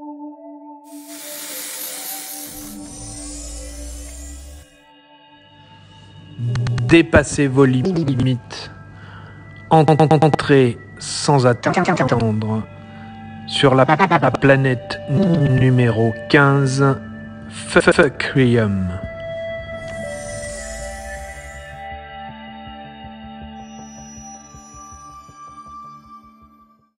Dépassez vos limites. Entrez sans attendre sur la planète numéro 15, Fuckrium.